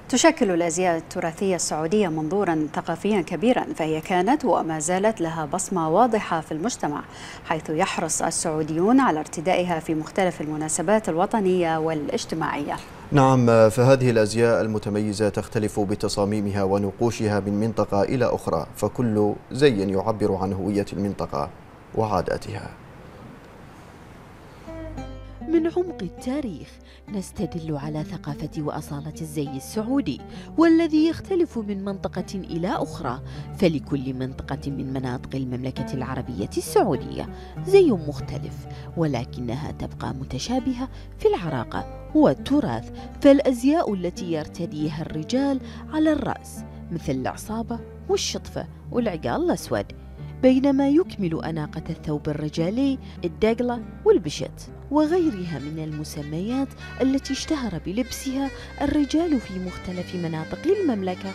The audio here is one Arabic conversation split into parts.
تشكل الأزياء التراثية السعودية منظوراً ثقافياً كبيراً، فهي كانت وما زالت لها بصمة واضحة في المجتمع، حيث يحرص السعوديون على ارتدائها في مختلف المناسبات الوطنية والاجتماعية. نعم، فهذه الأزياء المتميزة تختلف بتصاميمها ونقوشها من منطقة إلى أخرى، فكل زي يعبر عن هوية المنطقة وعاداتها. من عمق التاريخ نستدل على ثقافة وأصالة الزي السعودي، والذي يختلف من منطقة إلى أخرى، فلكل منطقة من مناطق المملكة العربية السعودية زي مختلف، ولكنها تبقى متشابهة في العراقة والتراث. فالأزياء التي يرتديها الرجال على الرأس مثل العصابة والشطفة والعقال الأسود، بينما يكمل أناقة الثوب الرجالي الدقلة والبشت وغيرها من المسميات التي اشتهر بلبسها الرجال في مختلف مناطق المملكة.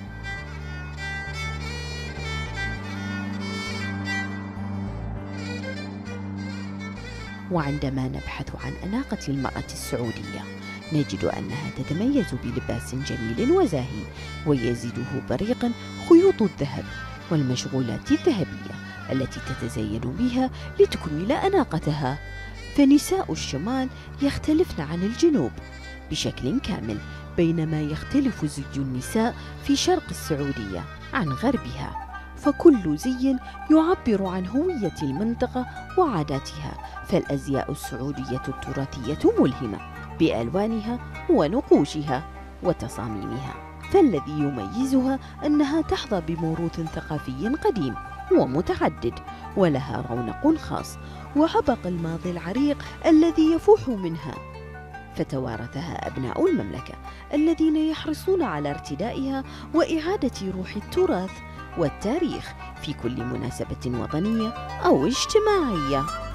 وعندما نبحث عن أناقة المرأة السعودية نجد أنها تتميز بلباس جميل وزاهي، ويزيده بريقا خيوط الذهب والمشغولات الذهبية التي تتزين بها لتكمل أناقتها. فنساء الشمال يختلفن عن الجنوب بشكل كامل، بينما يختلف زي النساء في شرق السعودية عن غربها، فكل زي يعبر عن هوية المنطقة وعاداتها. فالأزياء السعودية التراثية ملهمة بألوانها ونقوشها وتصاميمها، فالذي يميزها أنها تحظى بموروث ثقافي قديم ومتعدد، ولها رونق خاص وعبق الماضي العريق الذي يفوح منها، فتوارثها أبناء المملكة الذين يحرصون على ارتدائها وإعادة روح التراث والتاريخ في كل مناسبة وطنية أو اجتماعية.